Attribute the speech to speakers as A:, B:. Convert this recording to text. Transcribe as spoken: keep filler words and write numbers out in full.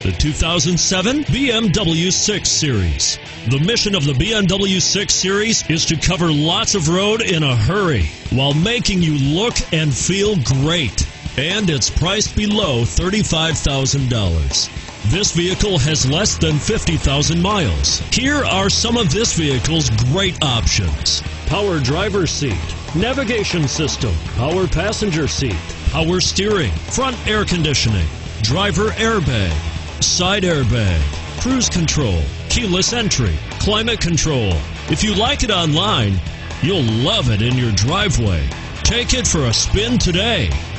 A: The two thousand seven B M W six Series. The mission of the B M W six Series is to cover lots of road in a hurry while making you look and feel great. And it's priced below thirty-five thousand dollars. This vehicle has less than fifty thousand miles. Here are some of this vehicle's great options: power driver's seat, navigation system, power passenger seat, power steering, front air conditioning, driver airbag, side airbag, cruise control, keyless entry, climate control. If you like it online, you'll love it in your driveway. Take it for a spin today.